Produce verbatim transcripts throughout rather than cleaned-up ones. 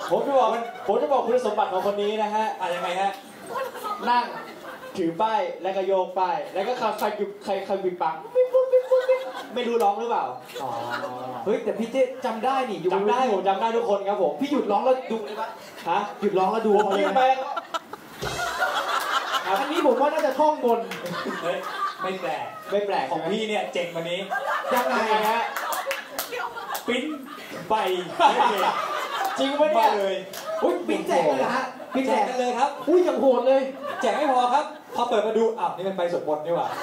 ผมจะบอกผมจะบอกคุณสมบัติของคนนี้นะฮะอะไรยังไงฮะนั่งถือป้ายแล้วก็โยกป้ายแล้วก็ใครใครใครใครบิดปังไม่รู้ร้องหรือเปล่าอ๋อเฮ้ยแต่พี่เจ๊จำได้นี่จำได้ผมจำได้ทุกคนครับผมพี่หยุดร้องแล้วดูเลยปะฮะหยุดร้องแล้วดูเลยไปอันนี้ผมว่าน่าจะท่องบนเฮ้ยไม่แปลกไม่แปลกของพี่เนี่ยเจ๋งกว่านี้ยังไงฮะปิ้นใบจริงไหมเนี่ยเลยอุ้ยปิ้นแจกเลยฮะปิ้นแจกกันเลยครับอุ้ยอย่างโหดเลยแจกไม่พอครับพอเปิดมาดูอ้าวนี่มันใบสวดมนต์นี่หว่า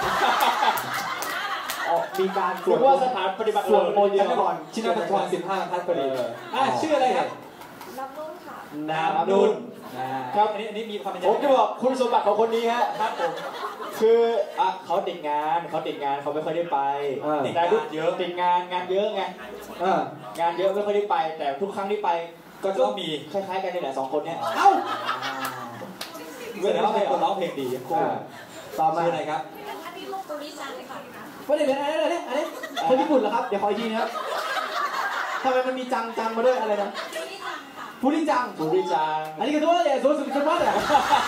มีการสวดว่าสถานปฏิบัติสวดมนต์ก่อนชินบัญชรสิบห้าทัศน์พอดีอ่ะชื่ออะไรครับน้ำนุ่นค่ะน้ำนุ่นครับอันนี้อันนี้มีความเป็นผมจะบอกคุณสมบัติของคนนี้ฮะครับผมคืออ่ะเขาติดงานเขาติดงานเขาไม่ค่อยได้ไปติดงานเยอะติดงานงานเยอะไงงานเยอะไม่ค่อยได้ไปแต่ทุกครั้งที่ไปก็ต้องมีคล้ายๆกันนี่แหละสองคนเนี้ยเอ้าเวลาเขาเป็นคนร้องเพลงดีคู่ต่อมาอะไรครับอันนี้ลูกปุริจังเลยค่ะประเด็นอะไรอะไรเนี่ยอันนี้คนญี่ปุ่นเหรอครับเดี๋ยวขออีกทีนะครับทำไมมันมีจังจังมาด้วยอะไรนะปุริจังปุริจังอันนี้ก็ตัวเลยตัวสุดยอดเลย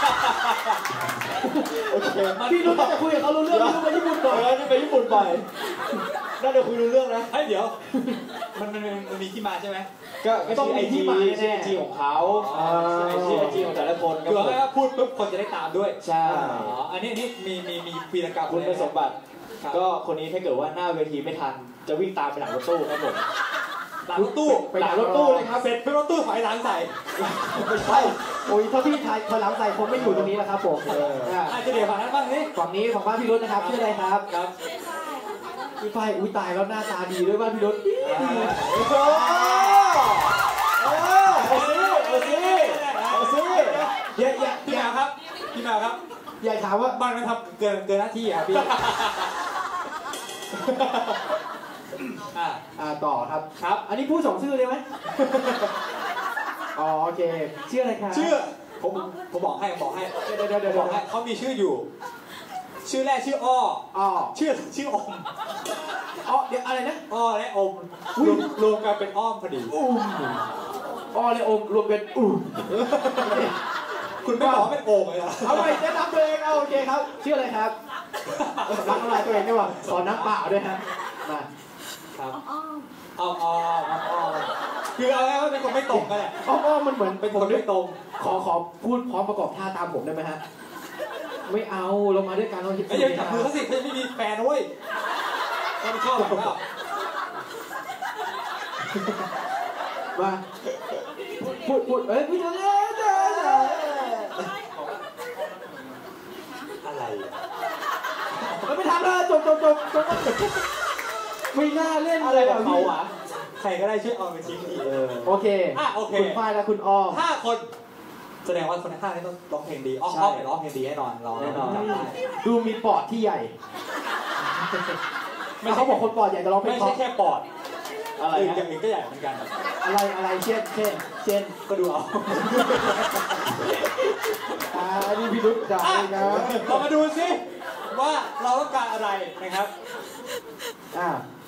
โอเคพี่รู้จะคุยกับเขารู้เรื่องรู้ไปญี่ปุ่นบ่อยนี่ไปญี่ปุ่นบ่อยน่าจะคุยรู้เรื่องนะเฮ้ยเดี๋ยวมันมันมันมีที่มาใช่ไหมก็ต้องมีที่มาแน่ๆที่ของเขาไอจีไอจีของแต่ละคนคือว่าพูดปุ๊บคนจะได้ตามด้วยใช่อ๋ออันนี้นี่มีมีมีวีรกรรมคุณสมบัติก็คนนี้ถ้าเกิดว่าหน้าเวทีไม่ทันจะวิ่งตามไปหลังรถตู้ครับผมหลังรถตู้ไปหลังรถตู้เลยครับเสร็จไปรถตู้ถอยหลังใส่ไม่ใช่โอ้ยถ้าพี่ถอยหลังใส่คงไม่อยู่ตรงนี้แล้วครับผมอาจจะเดี๋ยวฝั่งนั้นบ้างนี่ฝั่งนี้ของบ้านพี่รถนะครับชื่ออะไรครับครับพี่ฝ้ายอุ้ยตายแล้วหน้าตาดีด้วยบ้านพี่รถโอ้โหเอาซิเอาซิเอาซิอย่าอย่าพี่แมวครับพี่แมวครับอย่าถามว่าบ้านมันทำเกินเกินหน้าที่อ่ะพี่อ่าอ่าต่อครับครับอันนี้ผู้ส่งชื่อเลยไหมอ๋อโอเคชื่ออะไรครับชื่อผมผมบอกให้บอกให้เดี๋ยวเดี๋ยวเดี๋ยวบอกให้เขามีชื่ออยู่ชื่อแรกชื่ออ้ออ้อชื่อชื่ออมอ้อเดี๋ยวอะไรนะอ้อและอมรวมกันเป็นอ้อมพอดีอุ้มอ้อและอมรวมเป็นอุ้มคุณไม่บอกเป็นโอ่งเลยเหรอเอาไปแนะนำตัวเองเอาโอเคครับชื่ออะไรครับรักอะไรตัวเองด้วยวะขอน้ำเปล่าด้วยฮะมาครับอ้อมอ้อมอ้อมอ้อมคือเอาแล้วเป็นคนไม่ตรงกันแหละอ้อมอ้อมมันเหมือนเป็นคนไม่ตรงขอขอพูดพร้อมประกอบท่าตามผมได้ไหมฮะไม่เอาเรามาด้วยกันเราไม่ยังจับมือเขาสิเขาไม่มีแฟนด้วยเขาไม่ชอบผมแล้วมาพูดพูดเอ้ยพูดเร็วเร็วอะไรไม่ทำเลยจบจบจบจบไม่น่าเล่นอะไรแบบเขาอ่ะใครก็ได้ช่วยออมไปทิ้งทีโอเคอ่ะโอเคคุณฝ้ายและคุณออมห้าคนแสดงว่าคนในห้านี่ต้องร้องเพลงดีอ้อมอ้อมไปร้องเพลงดีแน่นอนเราแน่นอนดูมีปอดที่ใหญ่ไม่เขาบอกคนปอดใหญ่จะร้องเพลงไม่ใช่แค่ปอดอะไรอย่างอื่นก็ใหญ่เหมือนกันอะไรอะไรเช่นเช่นเช่นก็ดูเอาอ่านี่พี่รุ่จ่ายนะเรามาดูสิว่าเราต้องการอะไรนะครับอ่า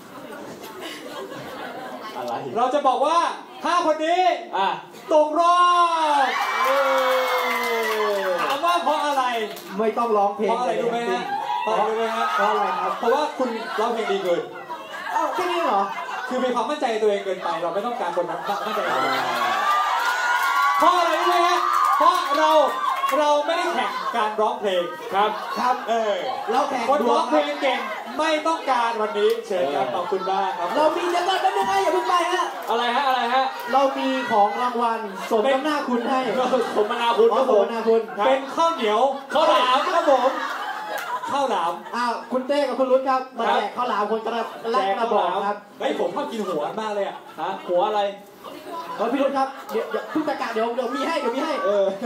อะไรเราจะบอกว่าห้าคนนี้อ่ะตกรอบถามว่าเพราะอะไรไม่ต้องร้องเพลงเพราะอะไรรู้ไหมฮะเพราะอะไรรู้ไหมฮะเพราะอะไรครับเพราะว่าคุณร้องเพลงดีเกินอ้าวแค่นี้เหรอคือมีความมั่นใจตัวเองเกินไปเราไม่ต้องการคนมั่นใจตัวเองเพราะอะไรรู้ไหมฮะเพราะเราเราไม่ได้แข่งการร้องเพลงครับครับเออเราแข่งคนร้องเพลงเก่งไม่ต้องการวันนี้เชิญครับขอบคุณมากครับเรามีจะต้องเป็นยังไงอย่าเพิ่งไปฮะอะไรฮะอะไรฮะเรามีของรางวัลสมน้ำหน้าคุณให้สมนาคุณครับผมสมนาคุณเป็นข้าวเหนียวข้าวหลามครับผมข้าวหลามอ้าวคุณเต้กับคุณรุ่นครับมาแจกข้าวหลามคนกระแลกกระบอกครับเฮ้ยผมชอบกินหัวมากเลยอ่ะฮะหัวอะไรเออพี่รุ่นครับเดี๋ยวเพิ่งประกาศเดี๋ยวเดี๋ยวมีให้เดี๋ยวมีให้เออ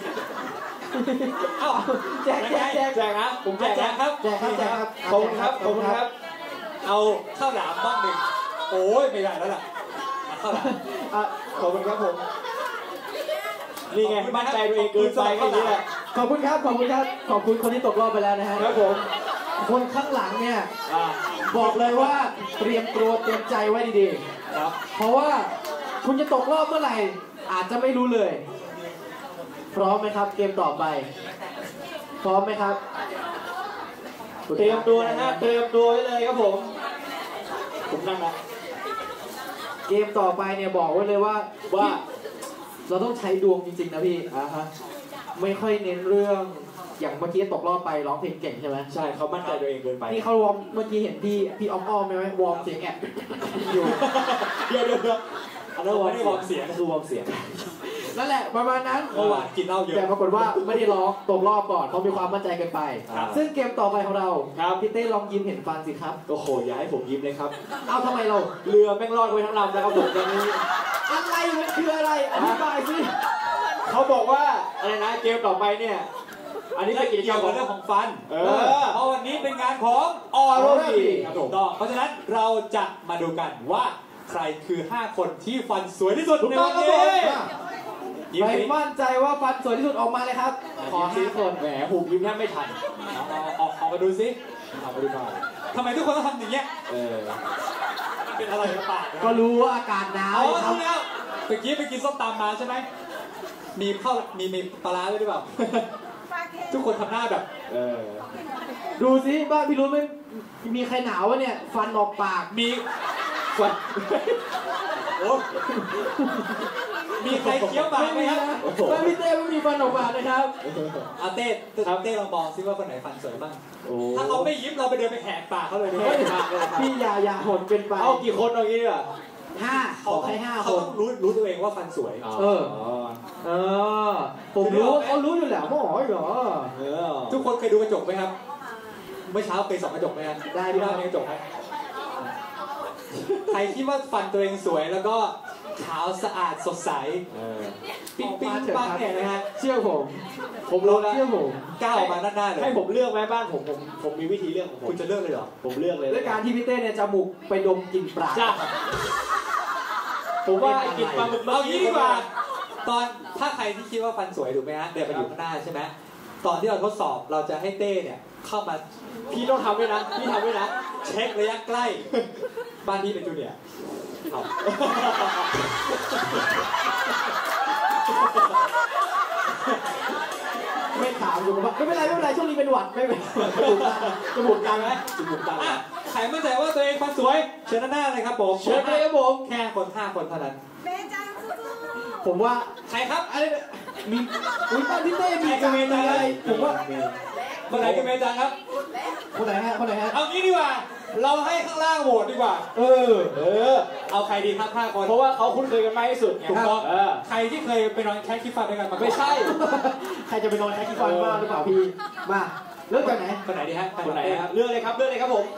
เอ้าแจกแจกแจกแจกนะผมแจกครับแจกครับแจกครับขอบคุณครับขอบคุณครับเอาข้าวหลามบ้างหนึ่งโอ้ยไม่ได้แล้วล่ะข้าวหลามขอบคุณครับผมนี่ไงมั่นใจตัวเองเกินไปแค่นี้แหละขอบคุณครับขอบคุณครับขอบคุณคนที่ตกรอบไปแล้วนะฮะครับผมคนข้างหลังเนี่ยบอกเลยว่าเตรียมตัวเตรียมใจไว้ดีๆครับเพราะว่าคคุณจะตกรอบเมื่อไหร่อาจจะไม่รู้เลยพร้อมไหมครับเกมต่อไปพร้อมไหมครับเตรียมตัวนะฮะเตรียมตัวไว้เลยครับผมผมนั่งละเกมต่อไปเนี่ยบอกไว้เลยว่าว่าเราต้องใช้ดวงจริงๆนะพี่อ่าฮะไม่ค่อยเน้นเรื่องอย่างเมื่อกี้ตกรอบไปร้องเพลงเก่งใช่ไหมใช่เขามั่นใจตัวเองเกินไปนี่เขาวอร์มเมื่อกี้เห็นพี่พี่อ้อมอ้อมไหมวอร์มเสียงแอบอยู่เดี๋ยวเดี๋ยวอันนั้นไม่ได้วอร์มเสียงคือวอร์มเสียงนั่นแหละประมาณนั้นเมื่อวานกินเหล้าเยอะแต่ปรากฏว่าไม่ได้ร้องตกรอบก่อนเขามีความมั่นใจเกินไปซึ่งเกมต่อไปของเราครับพี่เต้ลองยิ้มเห็นฟันสิครับโอ้โหอย่าให้ผมยิ้มเลยครับเอาทำไมเราเรือแม่งรอดไว้ทั้งลำนะครับผมตอนนี้อะไรมันคืออะไรอธิบายสิเขาบอกว่าอะไรนะเกมต่อไปเนี่ยอันนี้เป็นกิจกรรมของเรื่องของฟันเออเพราะวันนี้เป็นงานของออโรบีครับถูกต้องเพราะฉะนั้นเราจะมาดูกันว่าใครคือห้าคนที่ฟันสวยที่สุดในวันนี้ใครมั่นใจว่าฟันสวยที่สุดออกมาเลยครับขอห้าคนแหมหูยิ้มแทบไม่ทันออกออกมาดูสิออกมาดูหน่อยทำไมทุกคนต้องทำอย่างเงี้ยเออเป็นอะไรกับปากก็รู้ว่าอากาศหนาวอ๋อรู้แล้วเมื่อกี้ไปกินส้มตำมาใช่ไหมมีข้าวมีมีปลาร้าด้วยหรือเปล่าทุกคนทำหน้าแบบเออดูสิบ้านพี่รู้ไหมมีใครหนาววะเนี่ยฟันออกปากมีฟันโอ้มีใครเคี้ยวปากไหมครับบ้านพี่เต้ไม่มีฟันออกปากนะครับอาเต้เต้ลองมองซิว่าคนไหนฟันสวยบ้างถ้าเขาไม่ยิ้มเราไปเดินไปแหกปากเขาเลยพี่อย่าอย่าหดเป็นไปเอากี่คนเอางี้ดีกว่าห้าขอให้ห้าคนเขาต้องรู้รู้ตัวเองว่าฟันสวยเออเออผมรู้เขารู้อยู่แล้วไม่หรอเหรอทุกคนเคยดูกระจกไหมครับเมื่อเช้าเคยส่องกระจกไหมครับได้ดูในกระจกไหมใครคิดว่าฟันตัวเองสวยแล้วก็ขาวสะอาดสดใสปิ๊งปิ๊งปังเนี่ยนะฮะเชื่อผมผมรู้แล้วเชื่อผมก้าวออกมาด้านหน้าเลยให้ผมเลือกไหมบ้านผมผมผมมีวิธีเลือกของผมคุณจะเลือกเลยเหรอผมเลือกเลยด้วยการที่พี่เต้เนี่ยจมูกไปดมกลิ่นปลาผมว่ากินปลาหมึกเอางี้ดีกว่าตอนถ้าใครที่คิดว่าฟันสวยถูกไหมฮะเดินไปอยู่ข้างหน้าใช่ไหมตอนที่เราทดสอบเราจะให้เต้เนี่ยเข้ามาพี่ต้องทำด้วยนะพี่ทำด้วยนะเช็คระยะใกล้บ้านพี่เป็นจูเนียร์ไม่ถามอยู่ว่าไม่เป็นไรไม่เป็นไรช่วงนี้เป็นหวัดไม่เป็นจมูกกลางไหมจมูกกลางใครมั่นใจว่าตัวเองฟันสวยเชิญหน้าเลยครับผมเชิญเลยครับผมแค่คนห้าคนเท่านั้นผมว่าใครครับอะไรมีอุ้ยบ้านพี่เต้มีกับเมย์อะไรผมว่าคนไหนกับเมย์จังครับคนไหนฮะคนไหนฮะเอางี้ดีกว่าเราให้ข้างล่างโหวตดีกว่าเออเออเอาใครดีครับห้าคนเพราะว่าเขาคุ้นเคยกันมากที่สุดถูกต้องใครที่เคยไปนอนแคสขี้ฟันด้วยกันไม่ใช่ใครจะไปนอนแคสขี้ฟันบ้างหรือเปล่าพี่มาเลือกจากไหนคนไหนดีฮะคนไหนครับเลือกเลยครับเลือกเลยครับผม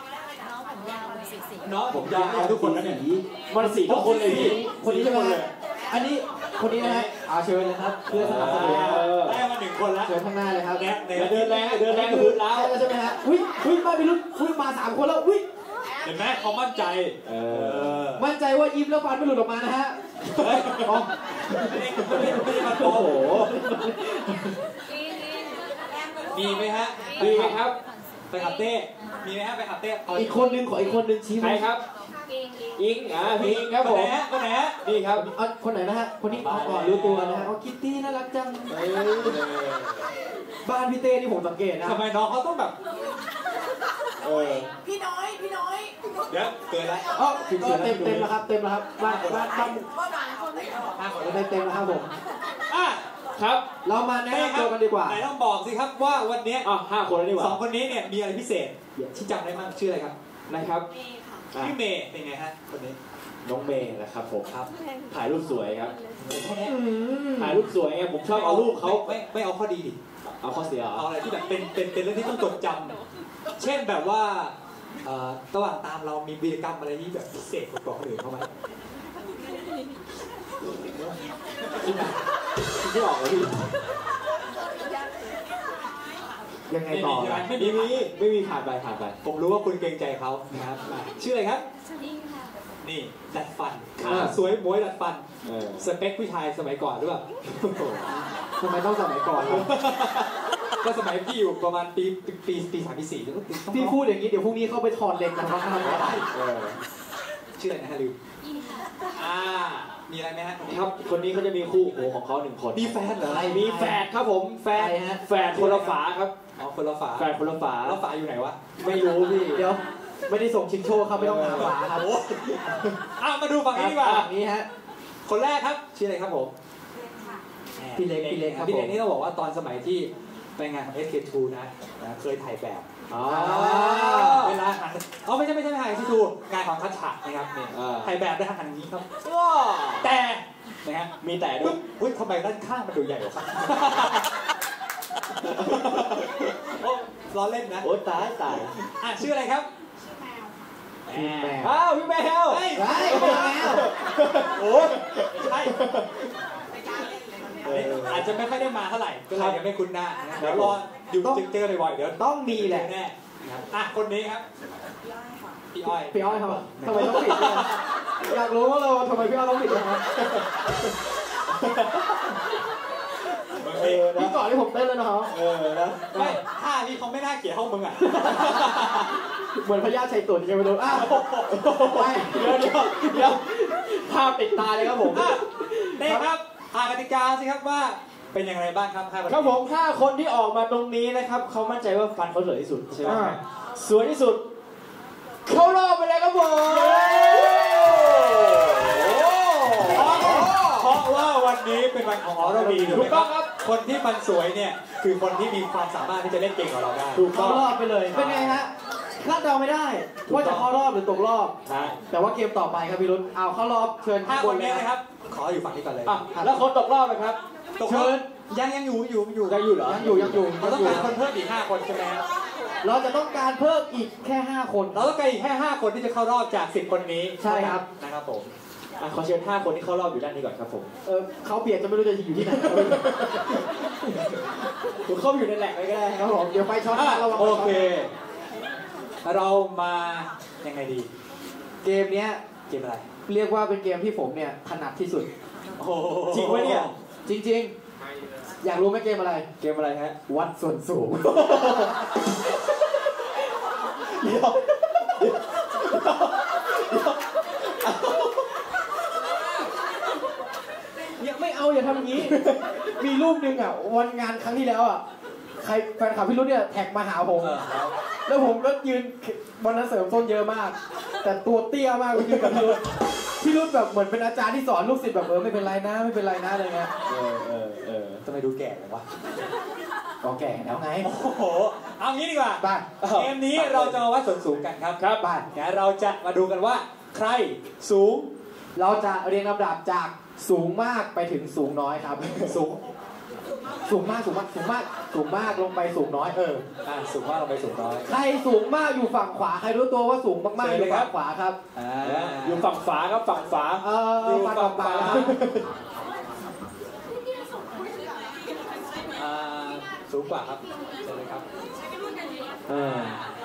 น้องผมยาวทุกคนนะเนี่ยมันสีทุกคนเลยพี่คนนี้ใช่ไหมอันนี้คนนี้นะฮะเอาเชิญเลยครับเพื่อสนับสนุนได้มาหนึ่งคนแล้วเชิญข้างหน้าเลยครับเดินแรงเดินแรงพื้นแล้วใช่ไหมฮะอุ้ยอุ้ยมาพี่รุ่นอุ้ยมาสามคนแล้วอุ้ยเห็นไหมเขามั่นใจมั่นใจว่ายิ้มแล้วฟันไม่หลุดออกมานะฮะโอ้โหมีไหมฮะมีครับไปขับเต้มีไหมฮะไปขับเต้อีกคนนึงขออีกคนนึงชี้ใครครับอิงอ่าพี่อิงครับผมคนไหนฮะคนไหนฮะนี่ครับคนไหนนะฮะคนนี้ก่อนรู้ตัวนะฮะอ๋อคิตตี้น่ารักจังบ้านพี่เต้ที่ผมสังเกตนะทำไมน้องเขาต้องแบบเออพี่น้อยพี่น้อยเดี๋ยวเกินแล้วอ๋อเต็มเต็มแล้วครับเต็มแล้วครับบ้านบ้านบ้านห้าคนเต็มเต็มแล้วครับผมอ่ะครับเรามาแนะนำตัวกันดีกว่าไหนต้องบอกสิครับว่าวันนี้อ๋อห้าคนแล้วดีกว่าสองคนนี้เนี่ยมีอะไรพิเศษที่จำได้มั้งชื่ออะไรครับนะครับพี่เมย์เป็นไงฮะคนนี้น้องเมย์นะครับผมครับถ่ายรูปสวยครับถ่ายรูปสวยไงผมชอบเอารูปเขาไม่ไม่เอาข้อดีดิเอาข้อเสียเอาอะไรที่แบบเป็นเป็นเป็นเรื่องที่ต้องจดจำเช่นแบบว่าระหว่างตามเรามีวีรกรรมอะไรที่แบบพิเศษกว่าคนอื่นเขาไหมที่ออกเลยพี่ยังไงต่อไม่มีไม่มีผ่านไปผ่านไปผมรู้ว่าคุณเกรงใจเขานะครับชื่ออะไรครับนี่ดัดฟันขาสวยมวยดัดฟันสเปคผู้ชายสมัยก่อนหรือเปล่าทำไมต้องสมัยก่อนก็สมัยพี่อยู่ประมาณปีปีปีสามปีสี่แล้วก็พี่พูดอย่างนี้เดี๋ยวพรุ่งนี้เข้าไปถอดเลนกันข้างๆได้ชื่ออะไรนะฮะลิวอ่ามีอะไรไหมฮะครับคนนี้เขาจะมีคู่หูของเขาหนึ่งคนมีแฟนเหรอมีแฝดครับผมแฝดแฝดคนละฝาครับอ๋อคนละฝาแฝดคนละฝาแล้วฝาอยู่ไหนวะไม่รู้พี่เดี๋ยวไม่ได้ส่งชิงโชว์ครับไม่ต้องหาฝาครับอ้าวมาดูฝั่งนี้ดีกว่านี้ฮะคนแรกครับชื่ออะไรครับผมพี่เล็กพี่เล็กครับพี่เล็กนี่ต้องบอกว่าตอนสมัยที่ไปงานของ เอส เค ทู นะเคยถ่ายแบบเวลาหันอ๋อไม่ใช่ไม่ใช่ไม่ถ่าย เอส เค ทู งานของทัชฉะนะครับนี่ถ่ายแบบได้หันอย่างนี้ครับแต่นะฮะมีแต่ด้วยอุ้ยทำไมด้านข้างมันดูใหญ่กว่าครับล้อเล่นนะโอ้ตายตายอ่ะชื่ออะไรครับพี่แมวอ้าวพี่แมวใช่พี่แมวโอ้ใช่อาจจะไม่ค่อยได้มาเท่าไหร่ก็เลยยังไม่คุ้นหน้าเดี๋ยวรออยู่จึงเจอบ่อยๆเดี๋ยวต้องมีแหละแน่อ่ะคนนี้ครับพี่อ้อยพี่อ้อยทำไมทำไมต้องปิดด้วยอยากรู้ว่าเราทำไมพี่อ้อยต้องปิดด้วยครับพี่ก่อนที่ผมเต้นเลยนะครับเออนะไม่ท่านี้เขาไม่น่าเกลียดเท่ามึงอ่ะเหมือนพญาชัยตุ่นยังไม่รู้อ้าวไปเดี๋ยวเดี๋ยวเดี๋ยวภาพติดตาเลยครับผมนี่ครับอ่านกติกาสิครับว่าเป็นอย่างไรบ้างครับครับผมห้าคนที่ออกมาตรงนี้นะครับเขามั่นใจว่าฟันเขาสวยที่สุดใช่ไหมสวยที่สุดเข้ารอบไปเลยครับผมเพราะว่าวันนี้เป็นวันของออร์บีถูกต้องครับคนที่ฟันสวยเนี่ยคือคนที่มีความสามารถที่จะเล่นเก่งกว่าเราได้ถูกต้องเข้ารอบไปเลยเป็นไงฮะคาดเดาไม่ได้ว่าจะเข้ารอบหรือตกรอบแต่ว่าเกมต่อไปครับพี่รุ่นเอาเข้ารอบเชิญห้าคนนี้นะครับขออยู่ฝั่งนี้ก่อนเลยแล้วคนตกรอบนะครับเชิญยังยังอยู่อยู่อยู่ยังอยู่เหรอยังอยู่ยังอยู่เราต้องการคนเพิ่มอีกห้าคนใช่ไหมเราจะต้องการเพิ่มอีกแค่ห้าคนเราต้องการอีกแค่ห้าคนที่จะเข้ารอบจากสิบคนนี้ใช่ครับนะครับผมขอเชิญห้าคนที่เข้ารอบอยู่ด้านนี้ก่อนครับผมเออเขาเปลี่ยนจะไม่รู้จะอยู่ที่ไหนผมเข้าไปอยู่ในแหล่งเลยก็ได้ครับผมเดี๋ยวไฟช็อตเราโอเคเรามายังไงดีเกมเนี้ยเกมอะไรเรียกว่าเป็นเกมที่ผมเนี่ยถนัดที่สุดจริงไหมเนี่ยจริงๆอยากรู้ไหมเกมอะไรเกมอะไรฮะวัดส่วนสูงเดี๋ยวอย่าไม่เอาอย่าทำอย่างนี้มีรูปหนึ่งอ่ะวันงานครั้งที่แล้วอ่ะใครแฟนคลับพี่รุ่นเนี่ยแท็กมาหาผมแล้วผมก็ยืนวันนั้นเสริมต้นเยอะมากแต่ตัวเตี้ยมากยืนกับพี่รุ่นพี่รุ่นแบบเหมือนเป็นอาจารย์ที่สอนลูกศิษย์แบบเออไม่เป็นไรนะไม่เป็นไรนะอะไรเงี้ยเออเออเออทำไมดูแก่จังวะก็แก่แล้วไงโอ้โหเอางี้ดีกว่าเกมนี้เราจะมาวัดส่วนสูงกันครับครับบ้านงั้นเราจะมาดูกันว่าใครสูงเราจะเรียงลำดับจากสูงมากไปถึงสูงน้อยครับสูงสูงมากสูงมากสูงมากสูงมากลงไปสูงน้อยเอออ่าสูงมากลงไปสูงน้อยใครสูงมากอยู่ฝั่งขวาใครรู้ตัวว่าสูงมากๆอยู่ฝั่งขวาครับอ่าอยู่ฝั่งฝาครับฝั่งฝาเอออยู่ฝั่งฝาอ่าสูงกว่าครับใช่ไหมครับเออ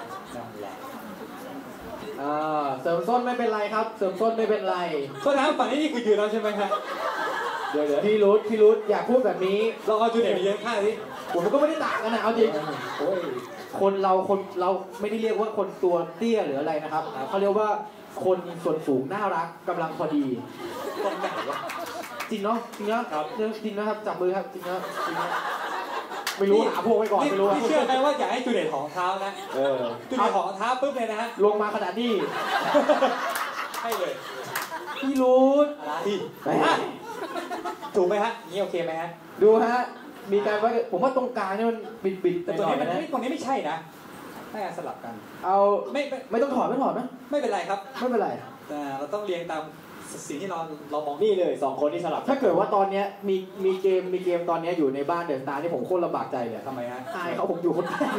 อ่าเสริมส้นไม่เป็นไรครับเสริมส้นไม่เป็นไรส้นน้ำฝั่งนี้นี่คือยืนแล้วใช่ไหมครับเดี๋ยวเดี๋ยวพี่รุดพี่รุดอยากพูดแบบนี้เราเอาจูเนียร์ไปเยอะข้างนี้ผมก็ไม่ได้ต่างกันนะเอาจริงโอ้ยคนเราคนเราไม่ได้เรียกว่าคนตัวเตี้ยหรืออะไรนะครับเขาเรียกว่าคนส่วนสูงน่ารักกำลังพอดีตรงไหนวะจริงเนาะจริงนะครับจริงนะครับจับมือครับจริงนะจริงนะไม่รู้หาพวกไว้ก่อนไม่รู้พี่เชื่อไหมว่าอยากให้จูเนียร์ของเท้านะเออจูเนียร์ของเท้าปุ๊บเลยนะฮะลงมาขนาดนี้ให้เลยพี่รุดอะไรถูกไหมฮะนี่โอเคไหมฮะดูฮะมีการว่าผมว่าตรงกลางนี่มันบิดบิดแต่ตัวนี้มันตรงนี้ไม่ใช่นะให้สลับกันเอาไม่ไม่ต้องถอดไม่ถอดนะไม่เป็นไรครับไม่เป็นไรแต่เราต้องเรียงตามสิ่งที่เราเรามองนี่เลยสองคนที่สลับถ้าเกิดว่าตอนนี้มีมีเกมมีเกมตอนนี้อยู่ในบ้านเดอะสตาร์ที่ผมโคตรลำบากใจเลยทำไมฮะอายเขาผมอยู่คนแรก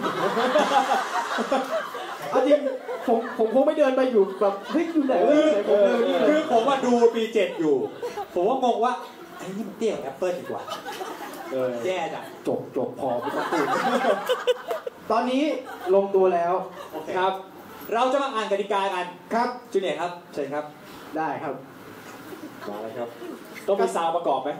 เอาจริงผมผมคงไม่เดินไปอยู่แบบเฮ้ยอยู่ไหนเฮ้ยผมเดินนี่คือผมว่าดูปีเจ็ดอยู่ผมว่างงว่าไอ้นี่มันเตี้ยกว่าแอปเปิ้ลดีกว่าเออแย่จังจบจบพอไม่ต้องพูดตอนนี้ลงตัวแล้วครับเราจะมาอ่านกติกากันครับจูเนียร์ครับเชิญครับได้ครับมาเลยครับต้องมีซาวประกอบไหม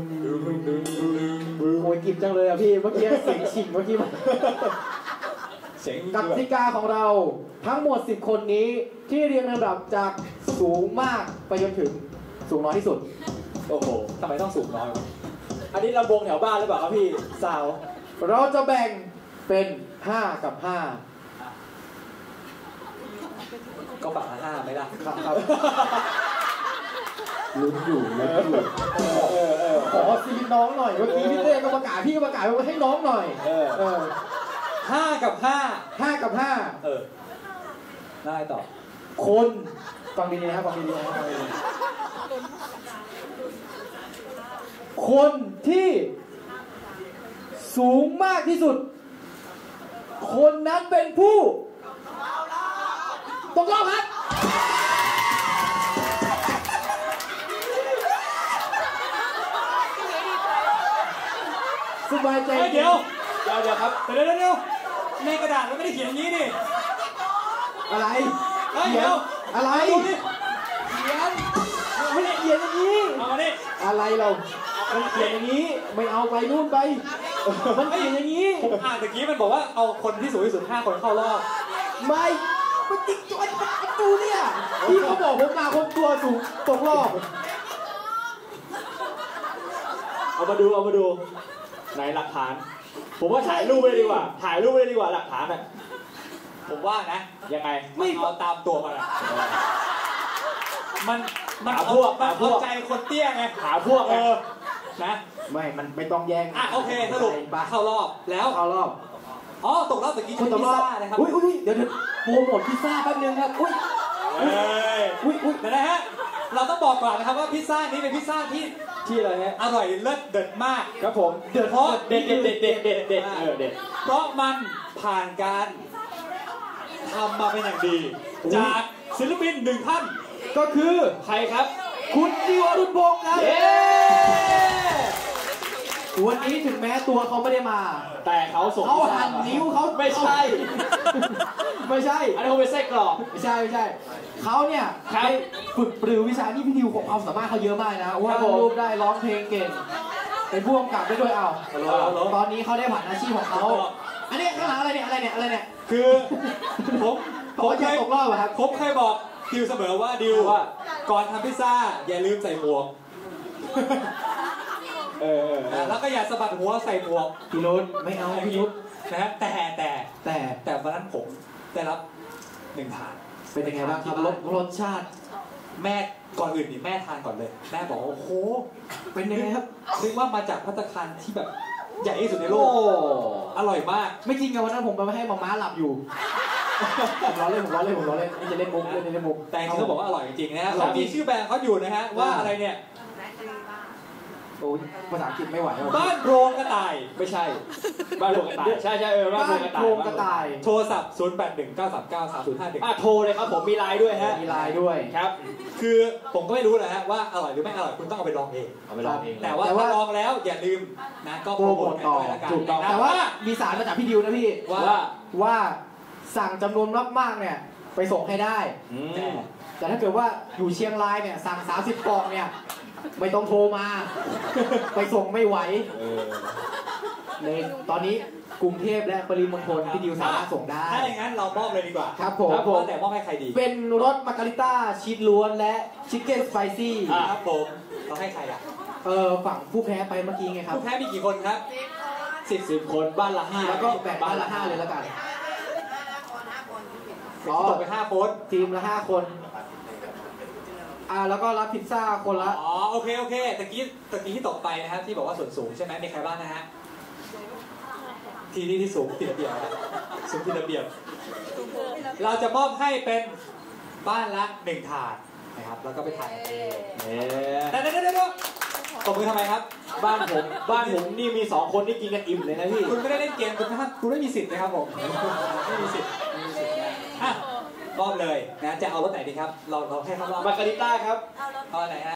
โอ้ยกิบจังเลยอ่ะพี่เมื่อกี้เสียงฉิงเมื่อกี้มันกติกาของเราทั้งหมดสิบคนนี้ที่เรียงลำดับจากสูงมากไปจนถึงสูงน้อยที่สุดโอ้โหทำไมต้องสูงน้อยวะอันนี้ลำวงแถวบ้านหรือเปล่าครับพี่สาวเราจะแบ่งเป็นห้ากับห้าก็ฝั่งละห้าไหมล่ะครับครับลุ้นอยู่ลุ้นอยู่เออเออขอซีนน้องหน่อยเมื่อกี้พี่เต้ก็ประกาศพี่ก็ประกาศว่าให้น้องหน่อยเออเออห้ากับห้าห้ากับห้าเออได้ต่อคนฟังดีๆนะครับฟังดีๆนะครับฟังดีๆคนที่สูงมากที่สุด คนนั้นเป็นผู้ตกรอบครับสบายใจเดี๋ยวเดี๋ยวเดี๋ยวครับเดี๋ยวเดี๋ยวเดี๋ยวในกระดาษมันไม่ได้เขียนอย่างนี้นี่อะไรเฮ้ยเดี๋ยวอะไรดูดิเขียนไม่ได้เขียนอย่างนี้เอามาดิอะไรเรามันเขียนอย่างนี้ ไม่เอาไปนู่นไป มันเขียนอย่างนี้ผมอ่านตะกี้มันบอกว่าเอาคนที่สูงที่สุดห้าคนเข้ารอบไม่มันจิกจอยมันดูเนี่ยพี่เขาบอกผมมาคนตัวสูงตกรอบเอามาดูเอามาดูไหนหลักฐาน ผมว่าถ่ายรูปไปเลยดีกว่า ถ่ายรูปไปเลยดีกว่าหลักฐานอ่ะผมว่านะยังไงไม่เอาตามตัวมันอะมันมันหาเอาพวกมันหาพวเอากใจคนเตี้ยไงหาพวกเอไงอนะไม่มันไม่ต้องแย่งอ่ะโอเคสรุปไปเข้ารอบแล้วเข้ารอบอ๋อตกรอบตะกี้คุคือณตพิกซรอบซ่านะครับอุ้ยอุ้ยเดี๋ยวเดี๋ยวโปรโมทพิซซ่าแป๊บนึงครับอุ้ยเอ้ยอุ้ยอุ้ยเดี๋ยวนะฮะเราต้องบอกก่อนนะครับว่าพิซซ่านี้เป็นพิซซ่าที่ที่อะไรฮะอร่อยเลิศเด็ดมากครับผมเดือดเพราะเด็ดเด็ดเด็ดเด็ดเด็ดเด็ดเออเด็ดเพราะมันผ่านการทำมาเป็นอย่างดี จากศิลปินหนึ่งท่านก็คือใครครับคุณดิวอรุณพงษ์ครับเย้วันนี้ถึงแม้ตัวเขาไม่ได้มาแต่เขาส่งเขาหั่นนิ้วเขาไม่ใช่ไม่ใช่อันนี้เขาเป็นไส้กรอกไม่ใช่ไม่ใช่เขาเนี่ยครับได้ฝึกปรือวิชานี่พี่ดิวของความสามารถเขาเยอะมากนะว่าดรูปได้ร้องเพลงเก่งเป็นผู้กำกับได้ด้วยเอาตอนนี้เขาได้ผ่านอาชีพของเขาอันนี้ข้างหลังอะไรเนี่ยอะไรเนี่ยอะไรเนี่ยคือผมผผมมเคจะยตกรอบอะครับผมเคยบอกดิวเสมอว่าดิวว่าก่อนทำพิซซ่าอย่าลืมใส่หมวกเออเออเออแล้วก็อย่าสะบัดหัวใส่หมวกพี่รุธไม่เอาพี่รุธนะฮะแต่แต่แต่แต่วันนั้นผมได้รับหนึ่งถาดเป็นยังไงบ้างครับรสรสชาติแม่ก่อนอื่นนี่แม่ทานก่อนเลย แม่บอกว่าโอ้โหเป็นยังไงครับนึกว่ามาจากภัตตาคารที่แบบใหญ่ที่สุดในโลโอ้ก อร่อยมากไม่จริงอะวันนั้นผมไปให้มาม้าหลับอยู่ผมล้อเล่นผมล้อเล่นผมล้อเล่นนี่จะเล่นมุกเล่นเล่นมุกแต่จริงๆต้องบอกว่าอร่อยจริงๆนะฮะอร่อยเขามีชื่อแบรนด์เขาอยู่นะฮะว่าอะไรเนี่ยโอ้ยภาษาอังกฤษไม่ไหวแล้วบ้านโรงกระต่ายไม่ใช่ บ้านโรงกระต่ายใช่ใช่เออบ้านบ้านโรงกระต่ายโครงกระต่ายโทรศัพท์ ศูนย์ แปด หนึ่ง เก้า สาม เก้า สาม ศูนย์ ห้า หนึ่งอ่ะโทรเลยครับผมมีไลน์ด้วยฮะมีไลน์ด้วยครับคือผมก็ไม่รู้นะฮะว่าอร่อยหรือไม่อร่อยคุณต้องเอาไปลองเองเอาไปลองเองแต่ว่าแต่ว่าถ้าลองแล้วอย่าลืมนะก็โปโปรรโมโมททกันต่อด้วยละกันถูกต้องนะแต่ว่ามีสารมาจากพี่ดิวนะพี่ว่าว่าว่าสั่งจำนวนมากๆเนี่ยไปส่งให้ได้อืมแต่ถ้าเกิดว่าอยู่เชียงรายเนี่ยสั่งสามสิบกล่องเนี่ยไม่ต้องโทรมา ไปส่งไม่ไหวเออเลยตอนนี้กรุงเทพและปริมณฑลพี่ดิวสามารถส่งได้ถ้าอย่างนั้นเรามอบเลยดีกว่าครับผมครับผมแต่มอบให้ใครดีเป็นรสมาการิต้าชีสล้วนและชิคเก้นสไปซี่ครับผมเราให้ใครอ่ะเออฝั่งผู้แพ้ไปเมื่อกี้ไงครับผู้แพ้มีกี่คนครับสิบสิบคนบ้านละห้าแล้วก็แบ่งบ้านละห้าเลยแล้วกันอ๋อตกไปห้าคนทีมละห้าคน อ่าแล้วก็รับพิซซ่าคนละอ๋อโอเคโอเคตะกี้ตะกี้ที่ตกไปนะครับที่บอกว่าส่วนสูงใช่ไหมมีใครบ้างนะฮะทีนี้ที่สูงติดระเบียบนะสูงติดระเบียบ เราจะมอบให้เป็นบ้านละหนึ่งถาดนะครับแล้วก็ไปทานกันเองเอ๊ะเดี๋ยวเดี๋ยวเดี๋ยวตบมือทำไมครับบ้านผมบ้านผมนี่มีสองคนที่กินกันอิ่มเลยนะพี่คุณไม่ได้เล่นเกมคุณนะครับคุณไม่มีสิทธิ์นะครับผมไม่มีสิทธิ์ไม่มีสิทธิ์นะอ่ะมอบเลยนะจะเอารถไหนดีครับ เราเราให้เขาลองมาการิต้าครับเอาอันไหนฮะ